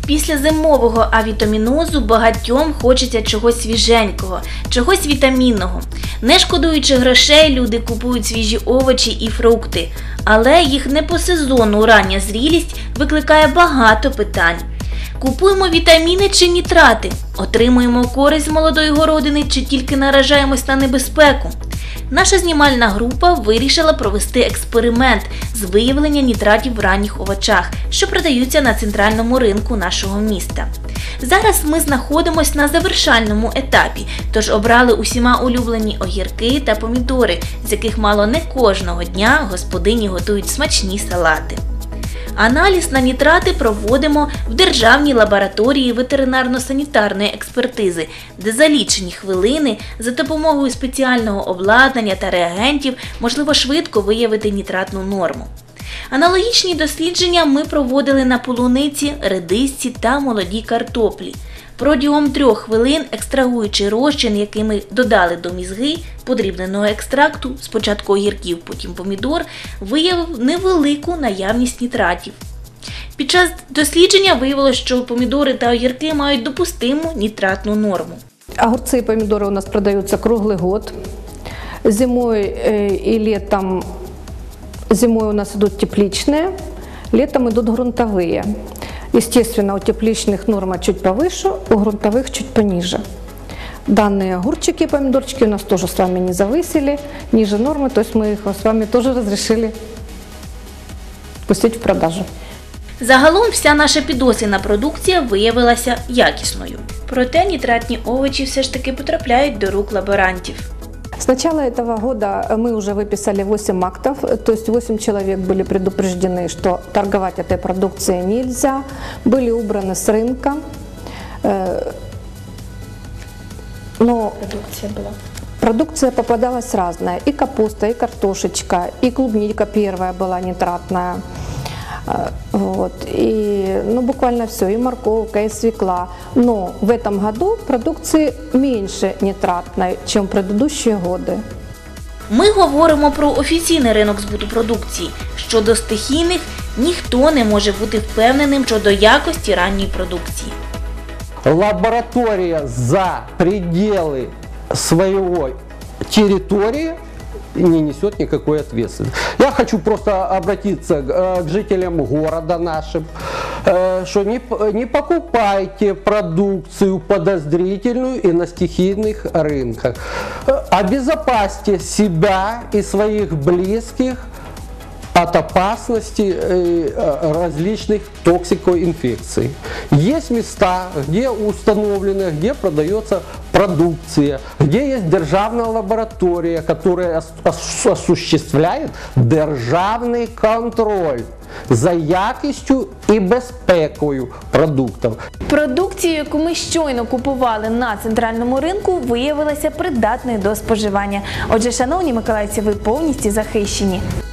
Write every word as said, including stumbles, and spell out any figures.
Після зимового авітамінозу багатьом хочеться чогось свіженького, чогось вітамінного. Не шкодуючи грошей, люди купують свіжі овочі і фрукти. Але їх не по сезону рання зрілість викликає багато питань. Купуємо вітаміни чи нітрати? Отримуємо користь з молодої городини чи тільки наражаємось на небезпеку? Наша знімальна група вирішила провести експеримент з виявлення нітратів в ранніх овочах, що продаються на центральному ринку нашого міста. Зараз ми знаходимося на завершальному етапі, тож обрали усіма улюблені огірки та помідори, з яких мало не кожного дня господині готують смачні салати. Аналіз на нітрати проводимо в Державній лабораторії ветеринарно-санітарної експертизи, де за лічені хвилини за допомогою спеціального обладнання та реагентів можливо швидко виявити нітратну норму. Аналогічні дослідження ми проводили на полуниці, редисці та молодій картоплі. Протягом трьох хвилин екстрагуючи розчин, який ми додали до мізги подрібненого екстракту, спочатку огірків, потім помідор, виявив невелику наявність нітратів. Під час дослідження виявилося, що помідори та огірки мають допустиму нітратну норму. Огурцы и помидоры у нас продаются круглый год. Зимой и летом, зимой у нас идут тепличные, летом идут грунтовые. Естественно, у тепличных норма чуть повыше, у грунтовых чуть пониже. Данные огурчики и помидорчики у нас тоже с вами не завысили, ниже нормы, то есть мы их с вами тоже разрешили пустить в продажу. Загалом вся наша підослідна продукція виявилася якісною. Проте нітратні овочі все ж таки потрапляють до рук лаборантів. С начала этого года мы уже выписали восемь актов, то есть восемь человек были предупреждены, что торговать этой продукцией нельзя, были убраны с рынка. Но Продукція була. продукция попадалась разная, и капуста, и картошечка, и клубника первая была нитратная. Вот. И, ну, буквально все, и морковка, и свекла. Но в этом году продукции меньше нитратной, чем в предыдущие годы. Ми говоримо про офіційний ринок збуту продукції. Щодо стихійних, ніхто не може бути впевненим щодо якості ранньої продукції. Лаборатория за пределы своего территории не несет никакой ответственности. Я хочу просто обратиться к жителям города нашим, что не, не покупайте продукцию подозрительную и на стихийных рынках. Обезопасьте себя и своих близких от опасности различных токсикоинфекций. Есть места, где установлено, где продается продукция, где есть державная лаборатория, которая осуществляет державний контроль за якістю і безпекою продуктів. Продукція, яку ми щойно купували на центральному ринку, виявилася придатною до споживання. Отже, шановні миколаївці, ви повністю захищені.